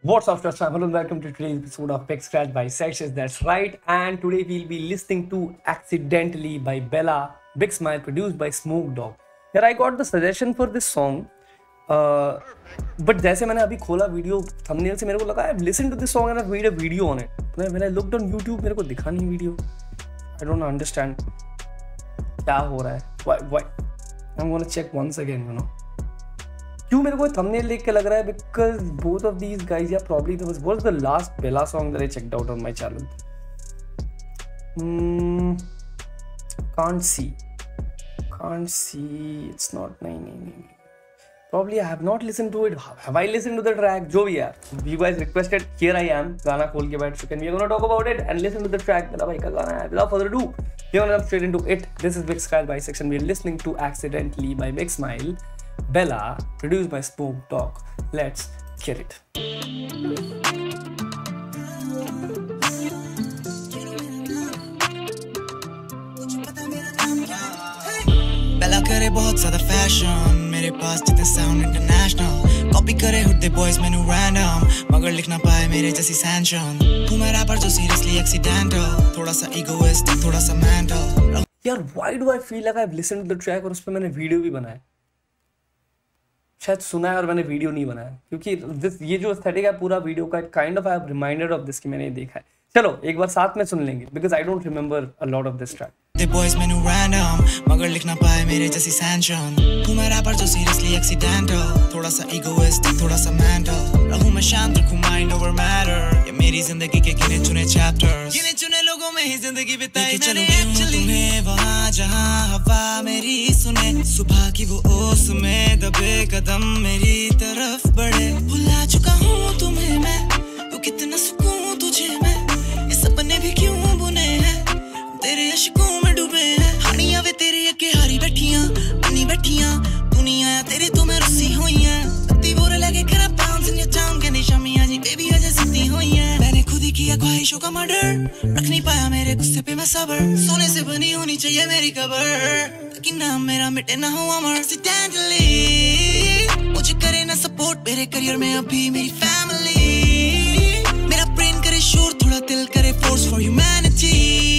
What's up, Trust Hello and welcome to today's episode of Pick Scratch by Sessions. That's right, and today we'll be listening to Accidentally by Bella, Big Smile, produced by Smoke Dog. Here I got the suggestion for this song, but जैसे मैंने अभी खोला video thumbnail से मेरे को लगा I've listened to this song and I've made a video on it. When I looked on YouTube मेरे को दिखा नहीं वीडियो. I don't understand क्या हो रहा है. Why? I'm gonna check once again, you know. क्यों मेरे को थंबनेल देख के लग रहा है because both of these guys, yeah, probably was the last Bella song that I checked out on my channel. Can't see. It's not. No. Probably I have not listened to it. Have I listened to the track? जो भी है, you guys requested. Here I am. गाना खोल के बैठ चुके हैं. We are gonna talk about it and listen to the track. मेरा भाई का गाना है. Without further ado, we are gonna jump straight into it. This is Big Scratch by Section. We are listening to Accidentally by Big Smile, Bella, produced by Smoke Dog. Let's get it. Bella करे बहुत ज़्यादा fashion, मेरे पास जितने sound international. Copy करे हुड्डे boys मैनू random, मगर लिख ना पाए मेरे जैसी सैंशन. हूँ मैं रैपर जो सीरियसली एक्सीडेंटल, थोड़ा सा इगोइस्टिक, थोड़ा सा मेंटल. यार why do I feel like I've listened to the track और उस पर मैंने वीडियो भी बनाया. शायद सुना है और मैंने वीडियो नहीं बनाया क्योंकि ये जो एस्थेटिक है पूरा वीडियो का kind of I have reminded of this कि मैंने ये देखा है. चलो एक बार साथ में सुन लेंगे because I don't remember a lot of this track. The boys मैनू रैंडम, मगर लिख ना पाए मेरे जैसी सैंशन. हूँ मैं रैपर जो सीरियसली एक्सीडेंटल, थोड़ा सा इगोइस्टिक, थोड़ा सा मेंटल. रहूँ मैं शांत, रखूँ माइंड ओवर मैटर. ये मेरी जिंदगी के गिने चुने चैप्टर्स, गिने चुने लोगों में ही जिंदगी बिताई मैंने. चलूं तुम्हें वहाँ जहाँ हवा मेरी सुने, सुबह की वो ओस में दबे कदम मेरी तरफ बढ़े. भुला चुका हूँ तुम्हें मैं, तो कितना सुकून तुझे मैं. ये सपने भी क्यों बुने हैं, तेरे अशकों में डूबे हैं. हानियां वे तेरी अगे हारी बैठियां, अन्नी बैठियां. तू नहीं आया तेरे तो मैं रुसी हुई हैं. अत्ती बोरे लगे खरा पाउंस इन योर टाउन, कहनी शामियां जी बेबी अजय सिद्धि हुई हैं. मैंने खुद ही किया ख्वाहिशों का मर्डर, रख नहीं पाया मेरे गुस्से पे मैं सबर. सोने से बनी होनी चाहिए मेरी कबर, ताकि नाम मेरा मिटे ना हो अमर. एक्सीडेंटली मुझे करे ना सपोर्ट मेरे करियर में अभी मेरी फैमिली. मेरा ब्रेन करे शोर, थोड़ा दिल करे फोर्स फॉर ह्यूमैनिटी.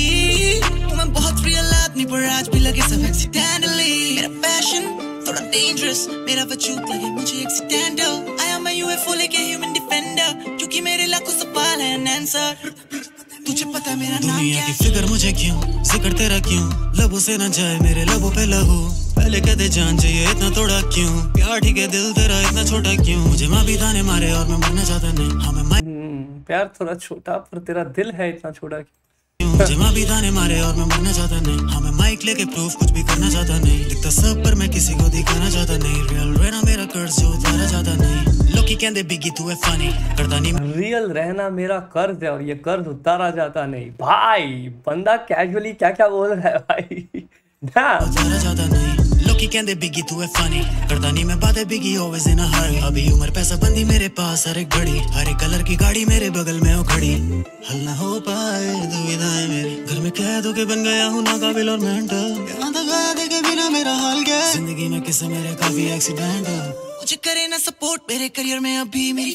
मैं बहुत रियल आदमी पर आज भी लगे सब एक्सीडेंटली. मेरा पैशन थोड़ा डेंजरस, मेरा वजूद लगे मुझे एक्सीडेंटल. आया मैं यूएफओ लेके ह्यूमन डिफेंडर, क्योंकि मेरे लाखों सवाल हैं आंसर. तुझे पता मेरा नाम क्या है? दुनिया की फिक्र मुझे क्यों, जिक्र तेरा क्यों, लबों से न जाए मेरे लबों पे लहू. पहले कहते जान चाहिए इतना थोड़ा क्यों, प्यार ठीक है दिल तेरा इतना छोटा क्यों. मुझे माँ भी ताने मारे और मैं मरना चाहता नहीं. हाँ मैं प्यार थोड़ा छोटा पर तेरा दिल है इतना छोटा. मुझे माँ भी ताने मारे और मैं मरना चाहता नहीं. हाँ मैं माइक लेके प्रूफ कुछ भी करना चाहता नहीं. दिखता सब पर मैं किसी को दिखाना चाहता नहीं. रियल रहना मेरा कर्ज जो उतारा जाता नहीं. लोग कहते बिगी तू है फनी, करता नहीं. रियल रहना मेरा कर्ज है और ये कर्ज उतारा जाता नहीं. भाई बंदा कैजुअली क्या क्या बोल रहा है भाई. उतारा जाता नहीं. लोग कहते बिगी तू है फनी, करता नहीं मैं बातें. Biggie always in a hurry. अभी उम्र पैसा बंदी मेरे पास हर एक घड़ी. हर एक कलर की गाड़ी मेरे बगल में हो खड़ी. हल ना हो पाए दुविधाएं मेरी, घर में कह दो कि बन गया हूँ ना काबिल और मेंटल. यहाँ दगा दे के बिना मेरा हाल क्या, जिंदगी में किसे मेरे काफी एक्सीडेंटल. मुझे करे ना सपोर्ट मेरे करियर में अभी मेरी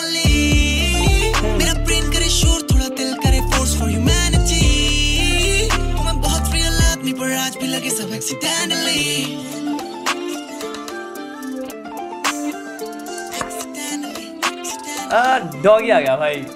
फैमिली. मेरा ब्रेन करे शोर, थोड़ा दिल करे फोर्स फॉर ह्यूमैनिटी. मैं बहुत रियल आदमी पर आज भी लगे सब एक्सीडेंटली. डॉगी आ गया भाई.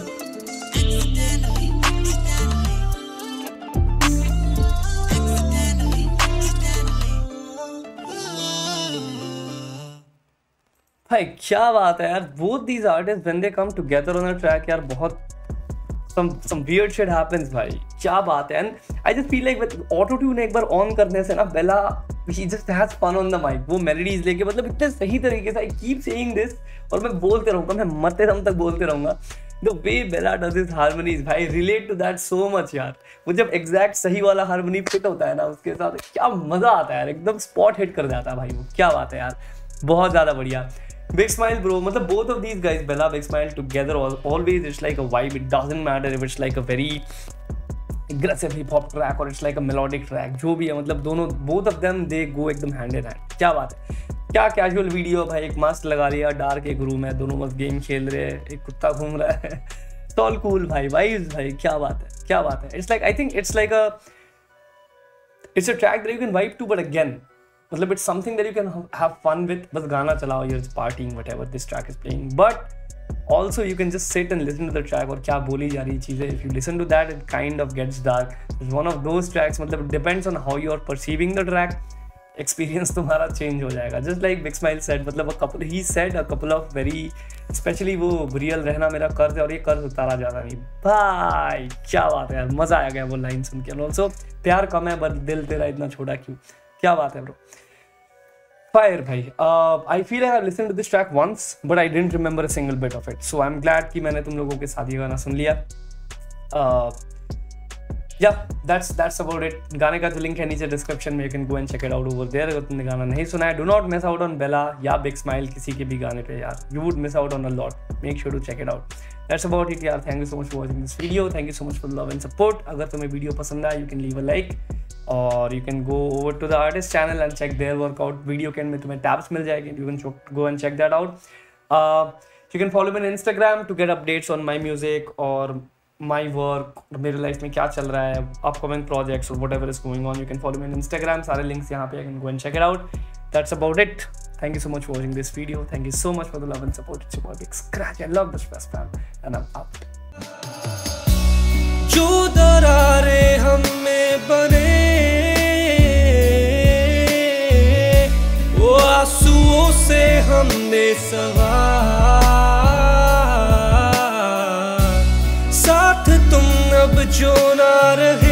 भाई क्या बात है यार. both these artists when they come together on a track यार बहुत some weird shit happens भाई. क्या बात है. and I just feel like with auto tune एक बार ऑन करने से ना बेला he just has fun on the mic. वो मेलोडीज लेके मतलब इतने सही तरीके से I keep saying this और मैं बोलते रहूँगा, मैं मरते दम तक बोलते रहूँगा. The way Bella does his harmonies भाई, relate to that so much यार. वो जब एग्जैक्ट सही वाला हारमोनी फिट होता है ना उसके साथ, क्या मजा आता है यार. एकदम स्पॉट हिट कर जाता है भाई वो. क्या बात है यार, बहुत ज्यादा बढ़िया. Big Smile bro, मतलब both of these guys, Bella, Big Smile together always it's like a vibe. It doesn't matter if it's like a very aggressive hip hop track or it's like a melodic track, जो भी है मतलब दोनों both of them they go एकदम hand in hand। क्या बात है, क्या कैजुअल वीडियो भाई, एक मास्क लगा लिया, डार्क एक रूम है, दोनों मस्त गेम खेल रहे हैं, एक कुत्ता घूम रहा है, ऑल कूल भाई, वाइब्स भाई, क्या बात है, क्या बात है। It's like I think it's like it's a track that you can vibe to, but again मतलब it's something that you can have fun with, बस गाना चलाओ, your partying whatever this track is playing, but also you can just sit and listen to the track और क्या बोली जा रही है चीज़ें, if you listen to that it kind of gets dark, it's one of those tracks, मतलब it depends on how you are perceiving the track, experience तुम्हारा change हो जाएगा, just like Big Smile said, मतलब he said a couple of very, especially वो real रहना मेरा कर्ज है और ये कर्ज उतारा जाता नहीं, भाई क्या बात है यार, मज़ा आ गया वो लाइन सुन के, and also प्यार कम है बट दिल तेरा इतना छोटा क्यों, क्या बात है ब्रो, फायर भाई। I feel like I've listened to this track once, but I didn't remember a single bit of it. So I'm glad कि मैंने तुम लोगों के साथ ये गाना सुन लिया। Yeah, that's about it. गाने का जो लिंक है नीचे डिस्क्रिप्शन में, you can go and check it out over there। अगर तुमने गाना नहीं सुना है, do not miss out on Bella या Big Smile, किसी के भी गाने पे यार, you would miss out on a lot. Make sure to check it out. That's about it यार। Thank you so much for watching this video. Thank you so much for the love and support. अगर तुम्हें video पसंद आए, you can leave a like. और you can go over to the artist channel and check their workout video के में तुम्हें tabs मिल जाएगी, you can go and check that out. You can follow me on Instagram to get updates on my music और my work, मेरे life में क्या चल रहा है, upcoming projects or whatever is going on. You can follow me on Instagram, सारे links यहाँ पे, you can go and check it out. That's about it. Thank you so much for watching this video. Thank you so much for the love and support. It's your boy Big Scratch. I love the Stress Fam and I'm out. जो दरारे हम में बने वो आंसुओं से हमने सवार, साथ तुम अब जो ना रहे